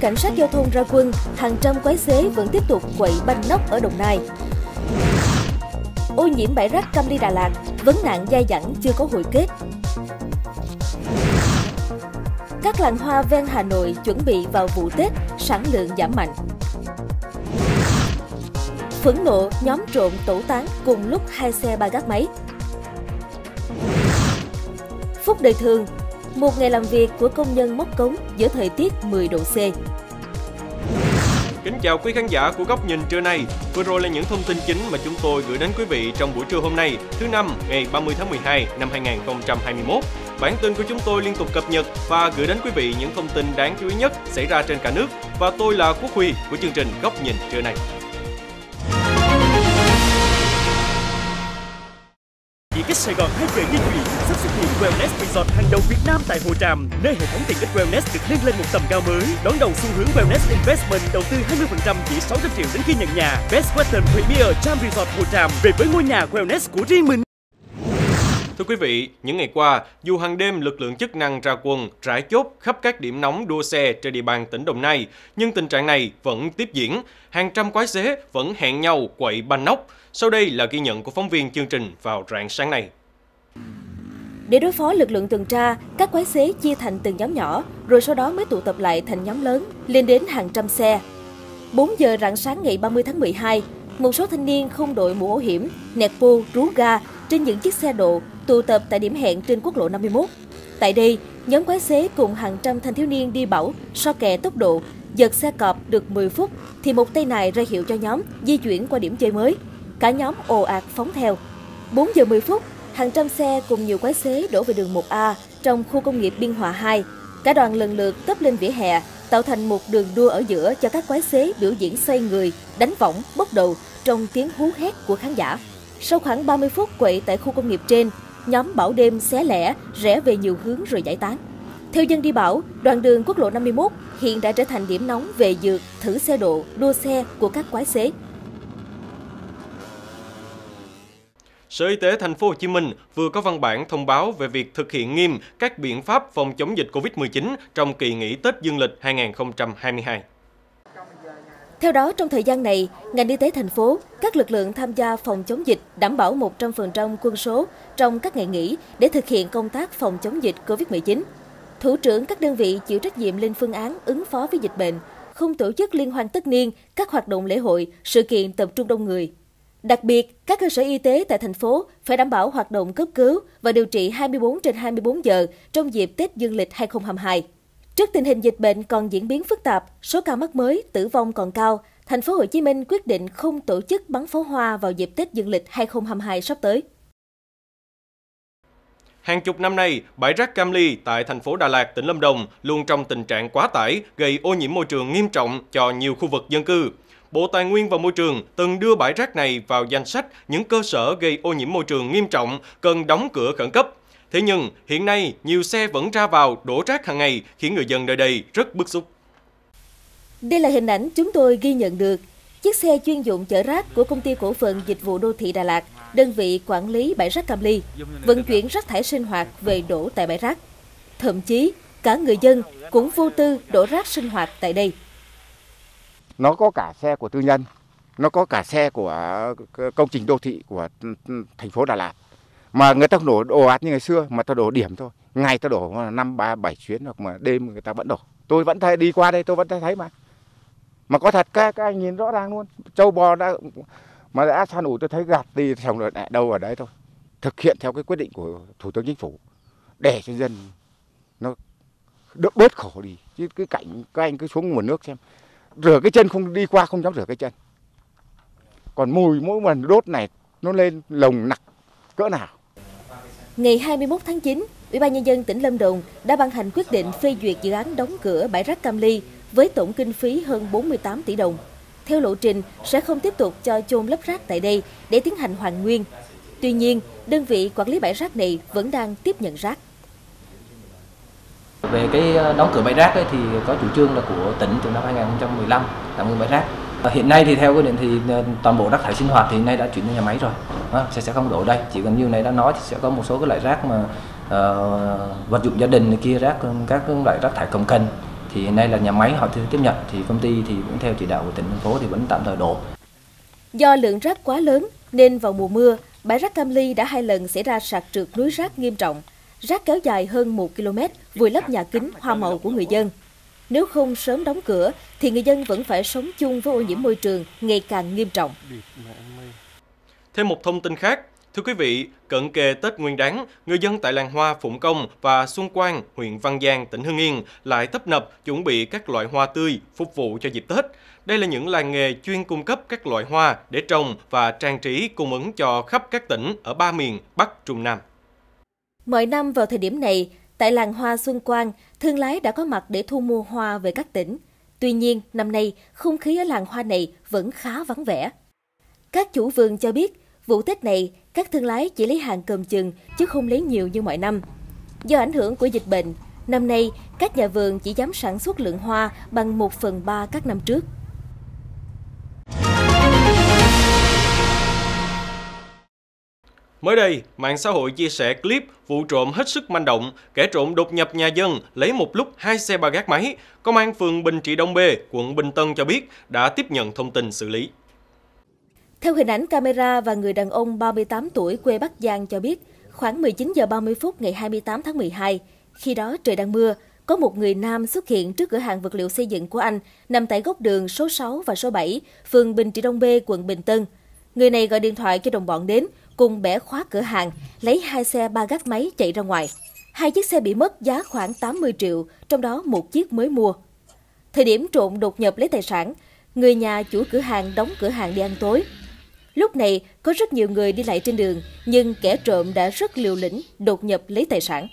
cảnh sát giao thông ra quân, hàng trăm quái xế vẫn tiếp tục quậy banh nóc ở Đồng Nai. Ô nhiễm bãi rác Cam Ly Đà Lạt, vấn nạn dai dẳng chưa có hồi kết. Các làng hoa ven Hà Nội chuẩn bị vào vụ Tết, sản lượng giảm mạnh. Phẫn nộ, nhóm trộm tẩu tán cùng lúc 2 xe ba gác máy. Phúc đời thường, một ngày làm việc của công nhân móc cống giữa thời tiết 10 độ C. Kính chào quý khán giả của Góc Nhìn trưa nay. Vừa rồi là những thông tin chính mà chúng tôi gửi đến quý vị trong buổi trưa hôm nay, thứ Năm, ngày 30 tháng 12 năm 2021. Bản tin của chúng tôi liên tục cập nhật và gửi đến quý vị những thông tin đáng chú ý nhất xảy ra trên cả nước. Và tôi là Quốc Huy của chương trình Góc Nhìn trưa nay. Chỉ cách Sài Gòn 2 giờ di chuyển, sắp xuất hiện Wellness Resort hàng đầu Việt Nam tại Hồ Tràm, nơi hệ thống tiện ích Wellness được nâng lên một tầm cao mới, đón đầu xu hướng Wellness Investment đầu tư 20% chỉ 600 triệu đến khi nhận nhà. Best Western Premier Tram Resort Hồ Tràm về với ngôi nhà Wellness của riêng mình. Thưa quý vị, những ngày qua, dù hàng đêm lực lượng chức năng ra quân, rải chốt khắp các điểm nóng đua xe trên địa bàn tỉnh Đồng Nai, nhưng tình trạng này vẫn tiếp diễn. Hàng trăm quái xế vẫn hẹn nhau quậy banh nóc. Sau đây là ghi nhận của phóng viên chương trình vào rạng sáng nay. Để đối phó lực lượng tuần tra, các quái xế chia thành từng nhóm nhỏ, rồi sau đó mới tụ tập lại thành nhóm lớn, lên đến hàng trăm xe. 4 giờ rạng sáng ngày 30 tháng 12, một số thanh niên không đội mũ bảo hiểm, nẹt bô, rú ga trên những chiếc xe độ tụ tập tại điểm hẹn trên quốc lộ 51. Tại đây, nhóm quái xế cùng hàng trăm thanh thiếu niên đi bão, so kè tốc độ, giật xe cọp được 10 phút thì một tay nài ra hiệu cho nhóm di chuyển qua điểm chơi mới. Cả nhóm ồ ạt phóng theo. 4 giờ 10 phút, hàng trăm xe cùng nhiều quái xế đổ về đường 1A trong khu công nghiệp Biên Hòa 2. Cả đoàn lần lượt tấp lên vỉa hè, tạo thành một đường đua ở giữa cho các quái xế biểu diễn xoay người, đánh võng, bốc đầu trong tiếng hú hét của khán giả. Sau khoảng 30 phút quậy tại khu công nghiệp trên, nhóm bảo đêm xé lẻ rẽ về nhiều hướng rồi giải tán. Theo dân đi bão, đoạn đường quốc lộ 51 hiện đã trở thành điểm nóng về dược, thử xe độ, đua xe của các quái xế. Sở Y tế Thành phố Hồ Chí Minh vừa có văn bản thông báo về việc thực hiện nghiêm các biện pháp phòng chống dịch Covid-19 trong kỳ nghỉ Tết Dương lịch 2022. Theo đó, trong thời gian này, ngành y tế thành phố, các lực lượng tham gia phòng chống dịch đảm bảo 100% quân số trong các ngày nghỉ để thực hiện công tác phòng chống dịch Covid-19. Thủ trưởng các đơn vị chịu trách nhiệm lên phương án ứng phó với dịch bệnh, không tổ chức liên hoan tất niên, các hoạt động lễ hội, sự kiện tập trung đông người. Đặc biệt, các cơ sở y tế tại thành phố phải đảm bảo hoạt động cấp cứu và điều trị 24/24 giờ trong dịp Tết Dương lịch 2022. Trước tình hình dịch bệnh còn diễn biến phức tạp, số ca mắc mới, tử vong còn cao, Thành phố Hồ Chí Minh quyết định không tổ chức bắn pháo hoa vào dịp Tết Dương lịch 2022 sắp tới. Hàng chục năm nay, bãi rác Cam Ly tại thành phố Đà Lạt, tỉnh Lâm Đồng luôn trong tình trạng quá tải, gây ô nhiễm môi trường nghiêm trọng cho nhiều khu vực dân cư. Bộ Tài nguyên và Môi trường từng đưa bãi rác này vào danh sách những cơ sở gây ô nhiễm môi trường nghiêm trọng cần đóng cửa khẩn cấp. Thế nhưng, hiện nay, nhiều xe vẫn ra vào đổ rác hàng ngày khiến người dân nơi đây rất bức xúc. Đây là hình ảnh chúng tôi ghi nhận được. Chiếc xe chuyên dụng chở rác của Công ty Cổ phần Dịch vụ Đô thị Đà Lạt, đơn vị quản lý bãi rác Cam Ly, vận chuyển rác thải sinh hoạt về đổ tại bãi rác. Thậm chí, cả người dân cũng vô tư đổ rác sinh hoạt tại đây. Nó có cả xe của tư nhân, nó có cả xe của công trình đô thị của thành phố Đà Lạt. Mà người ta đổ ồ ạt như ngày xưa mà ta đổ điểm thôi. Ngày ta đổ 5, 3, 7 chuyến hoặc mà đêm người ta vẫn đổ. Tôi vẫn thấy đi qua đây tôi vẫn thấy mà. Mà có thật các anh nhìn rõ ràng luôn. Châu bò đã san ủi tôi thấy gạt đi xong rồi lại đâu ở đấy thôi. Thực hiện theo cái quyết định của Thủ tướng Chính phủ để cho dân nó đỡ bớt khổ đi. Chứ cái cảnh các anh cứ xuống nguồn nước xem. Rửa cái chân không đi qua không dám rửa cái chân. Còn mùi mỗi lần đốt này nó lên lồng nặc cỡ nào. Ngày 21 tháng 9, Ủy ban Nhân dân tỉnh Lâm Đồng đã ban hành quyết định phê duyệt dự án đóng cửa bãi rác Cam Ly với tổng kinh phí hơn 48 tỷ đồng. Theo lộ trình, sẽ không tiếp tục cho chôn lấp rác tại đây để tiến hành hoàn nguyên. Tuy nhiên, đơn vị quản lý bãi rác này vẫn đang tiếp nhận rác. Về cái đóng cửa bãi rác ấy, thì có chủ trương là của tỉnh từ năm 2015 tạm ngưng bãi rác. Hiện nay thì theo quy định thì toàn bộ rác thải sinh hoạt thì hiện nay đã chuyển đến nhà máy rồi, sẽ không đổ đây. Chỉ cần như này đã nói thì sẽ có một số cái loại rác mà vật dụng gia đình này kia, các loại rác thải cồng kềnh Thì hiện nay là nhà máy họ chưa tiếp nhận, thì công ty thì cũng theo chỉ đạo của tỉnh thành phố thì vẫn tạm thời đổ. Do lượng rác quá lớn nên vào mùa mưa, bãi rác Cam Ly đã 2 lần xảy ra sạt trượt núi rác nghiêm trọng. Rác kéo dài hơn 1 km, vùi lấp nhà kính, hoa màu của người dân. Nếu không sớm đóng cửa, thì người dân vẫn phải sống chung với ô nhiễm môi trường ngày càng nghiêm trọng. Thêm một thông tin khác, thưa quý vị, cận kề Tết Nguyên Đán, người dân tại làng hoa Phụng Công và Xuân Quang, huyện Văn Giang, tỉnh Hưng Yên lại tấp nập chuẩn bị các loại hoa tươi phục vụ cho dịp Tết. Đây là những làng nghề chuyên cung cấp các loại hoa để trồng và trang trí cung ứng cho khắp các tỉnh ở 3 miền Bắc, Trung, Nam. Mọi năm vào thời điểm này, tại làng hoa Xuân Quang, thương lái đã có mặt để thu mua hoa về các tỉnh. Tuy nhiên, năm nay, không khí ở làng hoa này vẫn khá vắng vẻ. Các chủ vườn cho biết, vụ Tết này, các thương lái chỉ lấy hàng cầm chừng chứ không lấy nhiều như mọi năm. Do ảnh hưởng của dịch bệnh, năm nay, các nhà vườn chỉ dám sản xuất lượng hoa bằng 1/3 các năm trước. Mới đây, mạng xã hội chia sẻ clip vụ trộm hết sức manh động, kẻ trộm đột nhập nhà dân lấy một lúc 2 xe ba gác máy. Công an phường Bình Trị Đông B, quận Bình Tân cho biết đã tiếp nhận thông tin xử lý. Theo hình ảnh camera và người đàn ông 38 tuổi quê Bắc Giang cho biết, khoảng 19 giờ 30 phút ngày 28 tháng 12, khi đó trời đang mưa, có một người nam xuất hiện trước cửa hàng vật liệu xây dựng của anh, nằm tại góc đường số 6 và số 7, phường Bình Trị Đông B, quận Bình Tân. Người này gọi điện thoại cho đồng bọn đến, cùng bẻ khóa cửa hàng, lấy 2 xe ba gác máy chạy ra ngoài. 2 chiếc xe bị mất giá khoảng 80 triệu, trong đó một chiếc mới mua. Thời điểm trộm đột nhập lấy tài sản, người nhà chủ cửa hàng đóng cửa hàng đi ăn tối. Lúc này, có rất nhiều người đi lại trên đường, nhưng kẻ trộm đã rất liều lĩnh đột nhập lấy tài sản.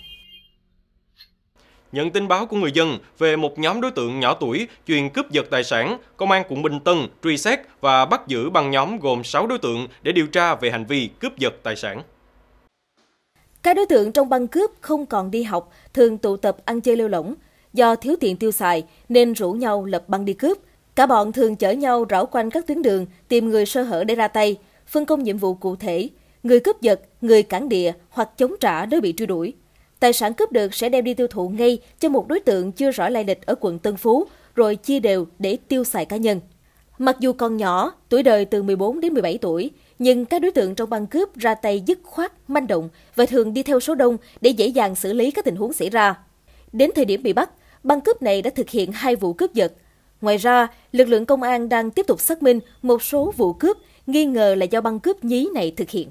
Nhận tin báo của người dân về một nhóm đối tượng nhỏ tuổi chuyên cướp giật tài sản, Công an quận Bình Tân truy xét và bắt giữ băng nhóm gồm 6 đối tượng để điều tra về hành vi cướp giật tài sản. Các đối tượng trong băng cướp không còn đi học, thường tụ tập ăn chơi lêu lổng. Do thiếu tiền tiêu xài nên rủ nhau lập băng đi cướp. Cả bọn thường chở nhau rảo quanh các tuyến đường, tìm người sơ hở để ra tay, phân công nhiệm vụ cụ thể. Người cướp giật, người cản địa hoặc chống trả nếu bị truy đuổi. Tài sản cướp được sẽ đem đi tiêu thụ ngay cho một đối tượng chưa rõ lai lịch ở quận Tân Phú, rồi chia đều để tiêu xài cá nhân. Mặc dù còn nhỏ, tuổi đời từ 14 đến 17 tuổi, nhưng các đối tượng trong băng cướp ra tay dứt khoát, manh động và thường đi theo số đông để dễ dàng xử lý các tình huống xảy ra. Đến thời điểm bị bắt, băng cướp này đã thực hiện 2 vụ cướp giật. Ngoài ra, lực lượng công an đang tiếp tục xác minh một số vụ cướp nghi ngờ là do băng cướp nhí này thực hiện.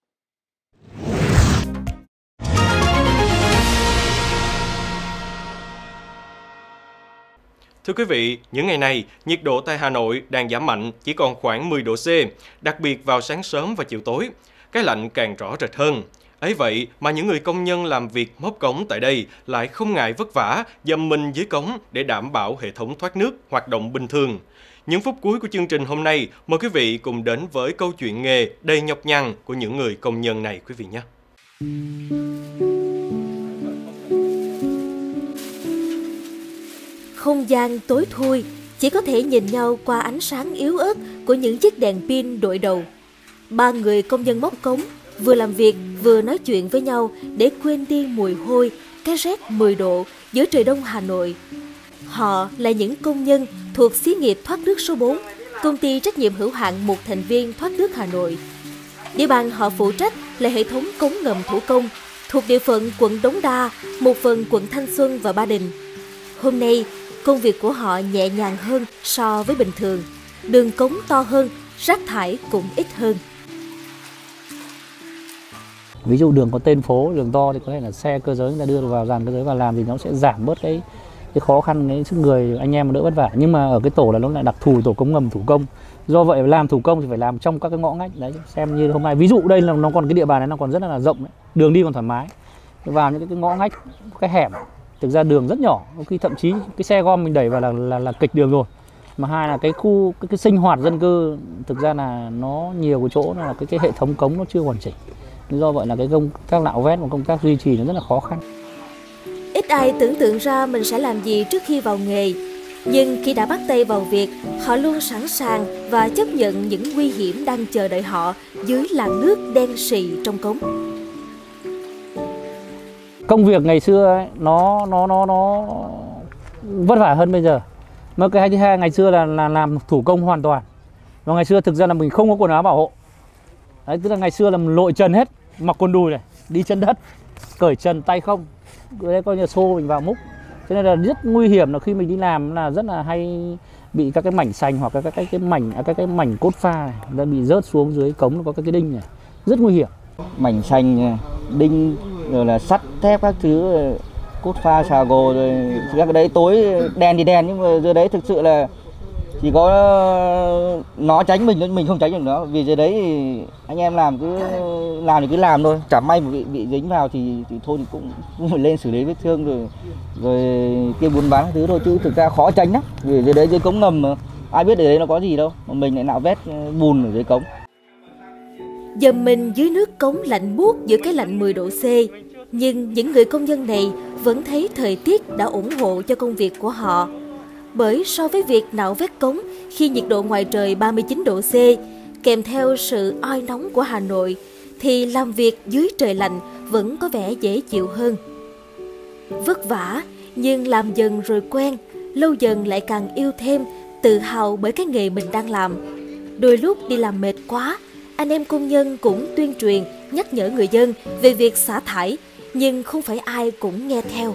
Thưa quý vị, những ngày này, nhiệt độ tại Hà Nội đang giảm mạnh, chỉ còn khoảng 10 độ C, đặc biệt vào sáng sớm và chiều tối. Cái lạnh càng rõ rệt hơn. Ấy vậy mà những người công nhân làm việc móc cống tại đây lại không ngại vất vả, dầm mình dưới cống để đảm bảo hệ thống thoát nước hoạt động bình thường. Những phút cuối của chương trình hôm nay, mời quý vị cùng đến với câu chuyện nghề đầy nhọc nhằn của những người công nhân này quý vị nhé. Không gian tối thui, chỉ có thể nhìn nhau qua ánh sáng yếu ớt của những chiếc đèn pin đội đầu. 3 người công nhân móc cống vừa làm việc vừa nói chuyện với nhau để quên đi mùi hôi, cái rét 10 độ giữa trời đông Hà Nội. Họ là những công nhân thuộc xí nghiệp thoát nước số 4, công ty trách nhiệm hữu hạn một thành viên thoát nước Hà Nội. Địa bàn họ phụ trách là hệ thống cống ngầm thủ công, thuộc địa phận quận Đống Đa, một phần quận Thanh Xuân và Ba Đình. Hôm nay, công việc của họ nhẹ nhàng hơn so với bình thường. Đường cống to hơn, rác thải cũng ít hơn. Ví dụ đường có tên phố, đường to thì có thể là xe cơ giới người ta đưa vào dàn cơ giới vào làm thì nó sẽ giảm bớt cái khó khăn, cái sức người anh em đỡ vất vả. Nhưng mà ở cái tổ là nó lại đặc thù tổ cống ngầm thủ công. Do vậy làm thủ công thì phải làm trong các cái ngõ ngách đấy. Xem như hôm nay ví dụ đây là nó còn cái địa bàn này nó còn rất là rộng đấy. Đường đi còn thoải mái. Vào những cái ngõ ngách, cái hẻm, thực ra đường rất nhỏ, khi thậm chí cái xe gom mình đẩy vào là kịch đường rồi. Mà hai là cái khu cái sinh hoạt dân cư thực ra là nó nhiều cái chỗ là cái hệ thống cống nó chưa hoàn chỉnh. Do vậy là cái công tác nạo vét và công tác duy trì nó rất là khó khăn. Ít ai tưởng tượng ra mình sẽ làm gì trước khi vào nghề. Nhưng khi đã bắt tay vào việc, họ luôn sẵn sàng và chấp nhận những nguy hiểm đang chờ đợi họ dưới làn nước đen sì trong cống. Công việc ngày xưa ấy, nó vất vả hơn bây giờ. Mà cái thứ hai, ngày xưa là làm thủ công hoàn toàn. Và ngày xưa thực ra là mình không có quần áo bảo hộ. Đấy, tức là ngày xưa là mình lội trần hết, mặc quần đùi này, đi chân đất, cởi trần tay không. Đấy coi như xô mình vào múc. Cho nên là rất nguy hiểm là khi mình đi làm là rất là hay bị các cái mảnh sành hoặc các cái mảnh cốt pha này, nó bị rớt xuống dưới cống, nó có các cái đinh này, rất nguy hiểm. Mảnh sành, đinh rồi là sắt thép các thứ, cốt pha xà gồ rồi các cái đấy tối đen thì đen, nhưng mà dưới đấy thực sự là chỉ có nó tránh mình không tránh được nó, vì dưới đấy thì anh em làm thì cứ làm thôi, chả may mà bị dính vào thì thôi thì cũng phải lên xử lý vết thương rồi kia buôn bán thứ thôi, chứ thực ra khó tránh lắm, vì dưới đấy dưới cống ngầm mà ai biết ở đấy nó có gì đâu, mà mình lại nạo vét bùn ở dưới cống. Dầm mình dưới nước cống lạnh buốt giữa cái lạnh 10 độ C, nhưng những người công nhân này vẫn thấy thời tiết đã ủng hộ cho công việc của họ. Bởi so với việc nạo vét cống khi nhiệt độ ngoài trời 39 độ C, kèm theo sự oi nóng của Hà Nội, thì làm việc dưới trời lạnh vẫn có vẻ dễ chịu hơn. Vất vả, nhưng làm dần rồi quen, lâu dần lại càng yêu thêm, tự hào bởi cái nghề mình đang làm. Đôi lúc đi làm mệt quá, anh em công nhân cũng tuyên truyền, nhắc nhở người dân về việc xả thải, nhưng không phải ai cũng nghe theo.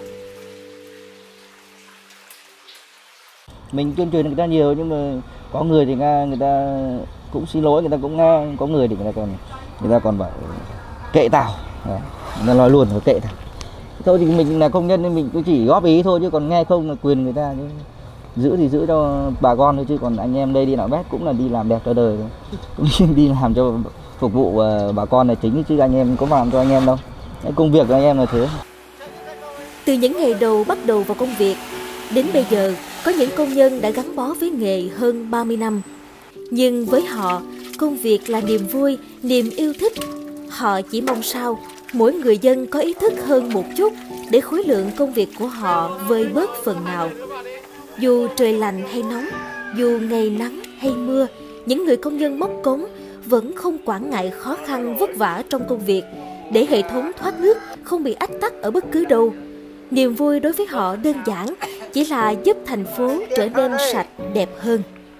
Mình tuyên truyền người ta nhiều, nhưng mà có người thì người ta cũng xin lỗi, người ta cũng nghe, có người thì người ta còn bảo kệ tao, người ta nói luôn là kệ tao. Thôi thì mình là công nhân nên mình cũng chỉ góp ý thôi, chứ còn nghe không là quyền người ta, chứ giữ thì giữ cho bà con thôi, chứ còn anh em đây đi nạo vét cũng là đi làm đẹp cho đời thôi, cũng đi làm cho phục vụ bà con là chính, chứ anh em có làm cho anh em đâu. Công việc của anh em là thế. Từ những ngày đầu bắt đầu vào công việc, đến bây giờ có những công nhân đã gắn bó với nghề hơn 30 năm. Nhưng với họ, công việc là niềm vui, niềm yêu thích. Họ chỉ mong sao mỗi người dân có ý thức hơn một chút để khối lượng công việc của họ vơi bớt phần nào. Dù trời lạnh hay nóng, dù ngày nắng hay mưa, những người công nhân móc cống vẫn không quản ngại khó khăn vất vả trong công việc để hệ thống thoát nước không bị ách tắc ở bất cứ đâu. Niềm vui đối với họ đơn giản chỉ là giúp thành phố trở nên sạch, đẹp hơn.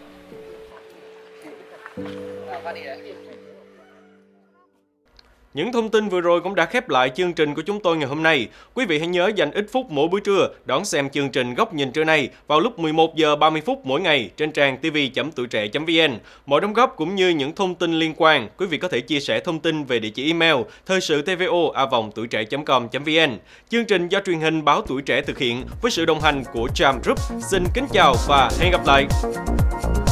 Những thông tin vừa rồi cũng đã khép lại chương trình của chúng tôi ngày hôm nay. Quý vị hãy nhớ dành ít phút mỗi buổi trưa đón xem chương trình Góc nhìn trưa nay vào lúc 11 giờ 30 phút mỗi ngày trên trang tv.tuổi trẻ.vn. Mọi đóng góp cũng như những thông tin liên quan, quý vị có thể chia sẻ thông tin về địa chỉ email thời sự tvo@tuổi-trẻ.com.vn. Chương trình do truyền hình báo Tuổi Trẻ thực hiện với sự đồng hành của Tram Group. Xin kính chào và hẹn gặp lại.